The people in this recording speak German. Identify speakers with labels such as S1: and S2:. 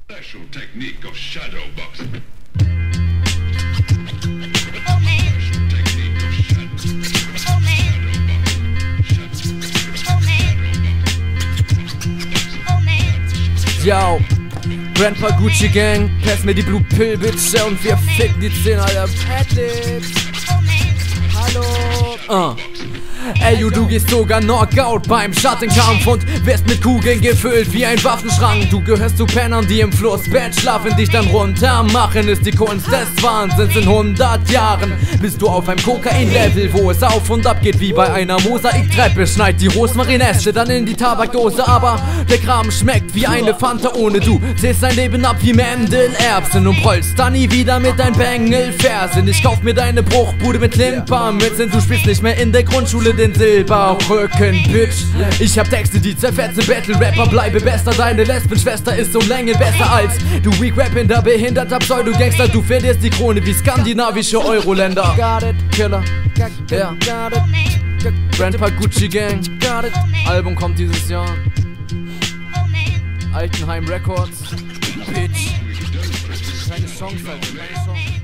S1: Special technique of shadow boxing.
S2: Yo, Grandpa Gucci Gang, pass mir die Blue Pill, Bitch, und wir ficken die 10, Alter. Hallo. Ey, du gehst sogar Knockout beim Schattenkampf und wirst mit Kugeln gefüllt wie ein Waffenschrank. Du gehörst zu Pennern, die im Flussbett schlafen, dich dann runter machen. Ist die Kunst des Wahnsinns. In 100 Jahren bist du auf einem Kokain-Level, wo es auf und ab geht wie bei einer Mosaiktreppe. Schneid die Rosmarinäste dann in die Tabakdose, aber der Kram schmeckt wie eine Fanta ohne du. Sähst dein Leben ab wie Mandel-Erbsen und rollst dann nie wieder mit dein Bengel-Fersen. Ich kauf mir deine Bruchbude mit Limpermützen. Du spielst nicht mehr in der Grundschule den Silberrücken, Bitch. Ich hab Texte, die zerfetzen, Battle-Rapper, bleibe besser. Deine Lesbenschwester ist um Länge besser als du Weak-Rappender, behinderter Pseudo-Gangster. Du verlierst die Krone wie skandinavische Euro-Länder. Got it, Killer, ja. Grandpa Gucci Gang, got it. Album kommt dieses Jahr. Altenheim Records, Bitch. Keine Chance, Alter, keine Chance.